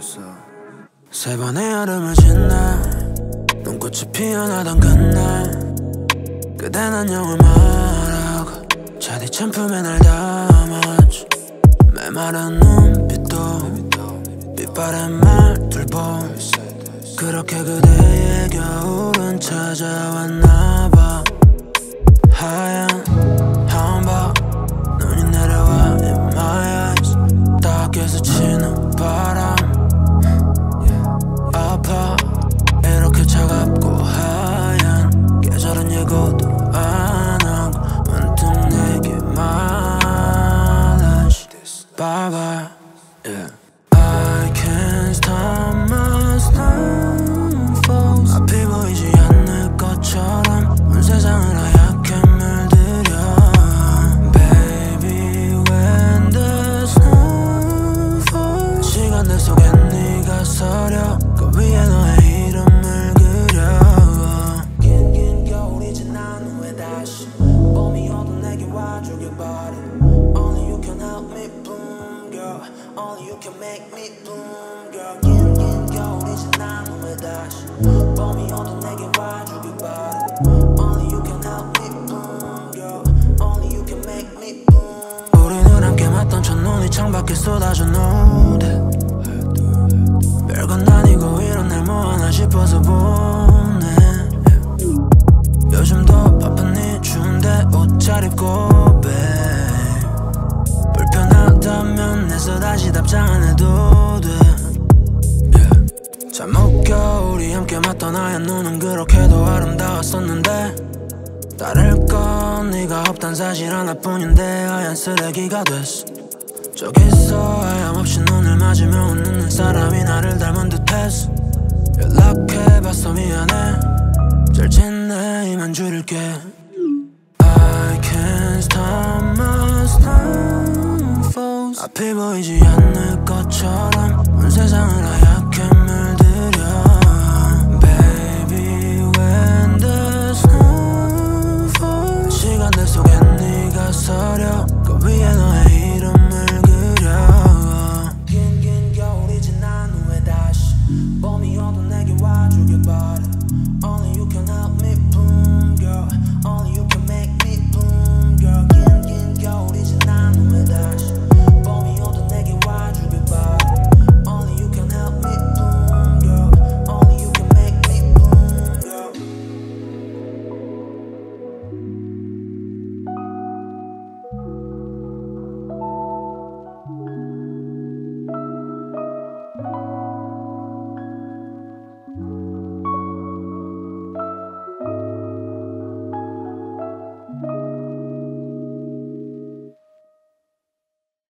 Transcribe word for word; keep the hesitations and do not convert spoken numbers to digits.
세 번의 여름을 지나 눈꽃이 피어나던 그날 그댄 안녕을 말하고 차디찬 품에 날 담았지. 메마른 눈빛도 빛바랜 말들보 그렇게 그대의 겨울은 찾아왔나봐. 하얀 한밤 눈이 내려와 in my eyes 따갑게 스치는 바람 아파 이렇게 차갑고 하얀 계절은 예고도 안 하고 문득 내게 말하시 Bye bye yeah. I can't stop my snowfalls 앞이 보이지 않을 것처럼 온 세상을 하얗게 물들여 Baby when the snow falls 시간들 속에 네가 서려 그 위에 너의 이름을 그려 긴 긴 겨울이 지난 후에 다시 봄이 오도 내게 와주길 바래 Only you can help me bloom girl Only you can make me bloom girl 긴 긴 겨울이 지난 후에 다시 봄이 오도 내게 와주길 바래 Only you can help me bloom girl Only you can make me bloom 우리는 함께 맞던 첫눈이 창밖에 쏟아져 노래 별건 아니고 이런 날 뭐하나 싶어서 보네 요즘도 바쁘니 추운데 옷 잘 입고 babe 불편하다면 내서 다시 답장 안 해도 돼 yeah. 참 웃겨 우리 함께 맞던 하얀 눈은 그렇게도 아름다웠었는데 다를 건 네가 없단 사실 하나뿐인데 하얀 쓰레기가 됐어 저기서 하염없이 눈을 맞으며 웃는 사람이 나를 닮은 듯했어 연락해봤어 미안해 절친내 이만 줄일게 I can't stop my snowfalls 앞이 보이지 않을 것처럼 온 세상을 하얗게 물들여 Baby when the snow falls 시간들 속에 네가 서려